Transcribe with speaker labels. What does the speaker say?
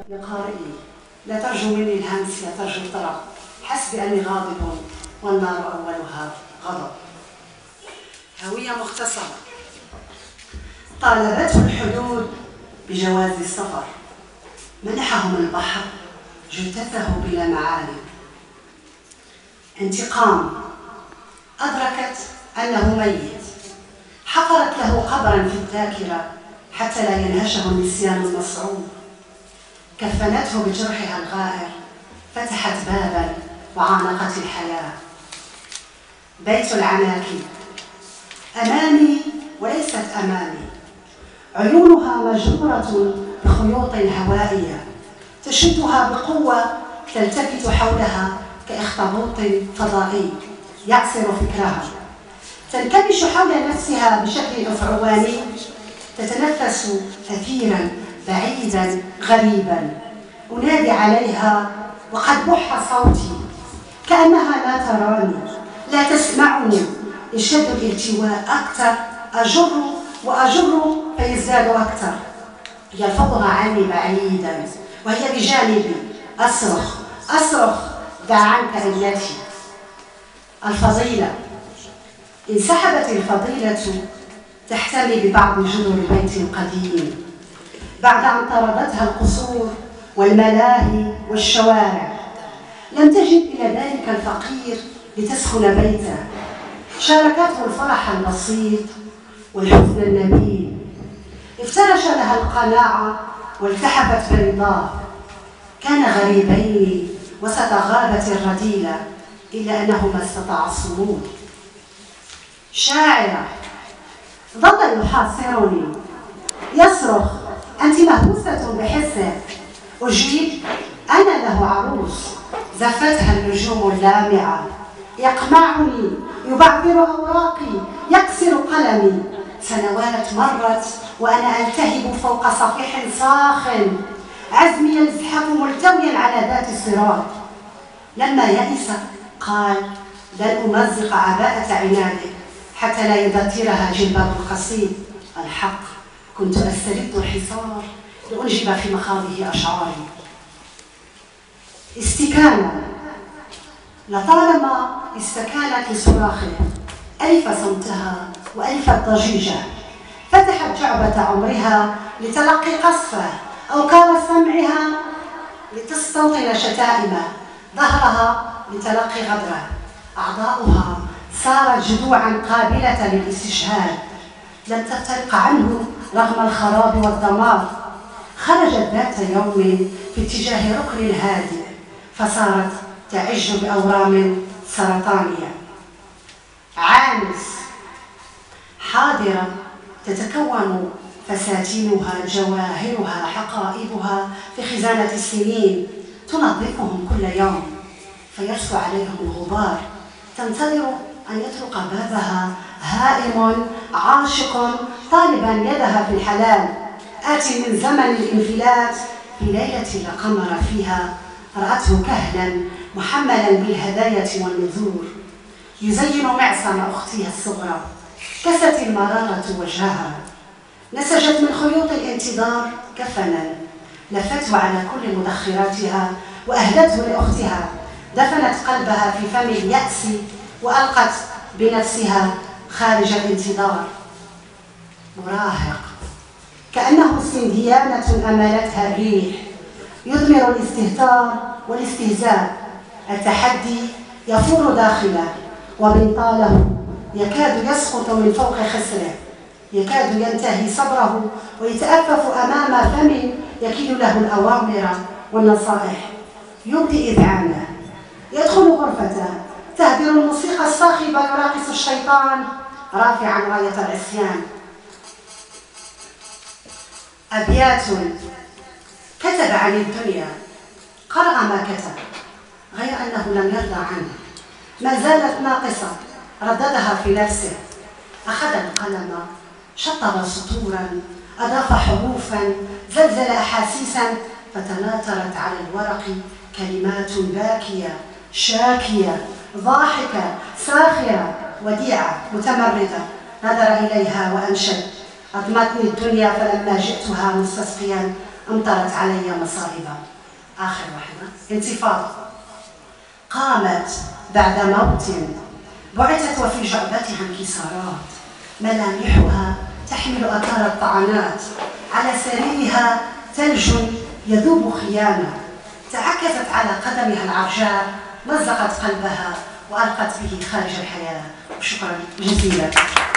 Speaker 1: يا قارئي لا ترجو مني الهمس، لا ترجو الطرب، حسبي أني غاضب والنار أولها غضب. هوية مختصرة. طالبته الحدود بجواز السفر، منحهم البحر جثته بلا معالم. انتقام، أدركت أنه ميت، حفرت له قبرا في الذاكرة حتى لا ينهشه النسيان المصعوب. كفنته بجرحها الغائر، فتحت بابا وعانقت الحياة. بيت العناكب، أمامي وليست أمامي، عيونها مجرورة بخيوط هوائية، تشدها بقوة تلتفت حولها كأخطبوط فضائي يعصر فكرها. تنكمش حول نفسها بشكل أفعواني، تتنفس أثيرا بعيدا غريبا. أنادي عليها وقد بح صوتي، كأنها لا تراني لا تسمعني. اشد الالتواء أكثر، أجر وأجر فيزداد أكثر. يلفظها عني بعيدا وهي بجانبي، أصرخ أصرخ دع عنك ابنتي. الفضيلة، انسحبت الفضيلة تحتمي ببعض جذور البيت القديم بعد أن طردتها القصور والملاهي والشوارع. لم تجد إلى ذلك الفقير لتسكن بيته، شاركته الفرح البسيط والحزن النبيل. افترش لها القناعة والتحفت برضاه. كان غريبين وسط غابة الرذيلة، إلا أنهما استطاعا الصمود. شاعرة، ظل يحاصرني يصرخ أنت مهووسة بحسه. أجيب أنا له عروس، زفتها النجوم اللامعة. يقمعني يبعثر أوراقي يكسر قلمي. سنوات مرت وأنا ألتهب فوق صفيح صاخن، عزمي يزحف ملتويا على ذات الصراط. لما يئس قال لن أمزق عباءة عنادك حتى لا يبترها جلباب القصيد. الحق، كنت أسترد الحصار لأنجب في مخاضه أشعاري. استكانة، لطالما استكانت لصراخه، ألف صمتها وألفت ضجيجه. فتحت جعبة عمرها لتلقي قصفه، أو كان سمعها لتستوطن شتائمه، ظهرها لتلقي غدره. أعضاؤها صارت جذوعا قابلة للاستشهاد، لم تفترق عنه رغم الخراب والدمار. خرجت ذات يوم في اتجاه ركن هادئ، فصارت تعج بأورام سرطانية. عانس، حاضرة تتكون فساتينها جواهرها حقائبها في خزانة السنين، تنظفهم كل يوم فيرسو عليهم الغبار. تنتظر أن يطرق بابها هائم عاشق طالبا يدها في الحلال، آتي من زمن الانفلات في ليلة لا قمر فيها. رأته كهلا محملا بالهدايا والنذور، يزين معصم أختها الصغرى. كست المرارة وجهها، نسجت من خيوط الانتظار كفنا، لفته على كل مدخراتها وأهدته لأختها. دفنت قلبها في فم اليأس وألقت بنفسها خارج الانتظار. مراهق، كأنه سنديانة أمالتها الريح، يضمر الاستهتار والاستهزاء. التحدي يفور داخله، وبنطاله يكاد يسقط من فوق خصره. يكاد ينتهي صبره ويتأفف أمام فم يكيد له الأوامر والنصائح. يبدي إذعانه، يدخل غرفته، تهدر الموسيقى الصاخبة، يراقص الشيطان رافعا راية العصيان. أبيات، كتب عن الدنيا، قرأ ما كتب، غير أنه لم يرضى عنه، ما زالت ناقصة. رددها في نفسه، أخذ القلم، شطب سطورا، أضاف حروفا، زلزل أحاسيسا، فتناثرت على الورق كلمات باكية شاكية ضاحكة ساخرة وديعة متمردة. نظر إليها وأنشد: أضمتني الدنيا فلما جئتها مستسقيا أمطرت علي مصائب. آخر واحدة انتفاضة قامت بعد موت بعثت وفي جعبتها انكسارات، ملامحها تحمل آثار الطعنات، على سريرها ثلج يذوب خيانة، تعكفت على قدمها العرجاء، مزقت قلبها وألقت به خارج الحياة. شكرا جزيلا.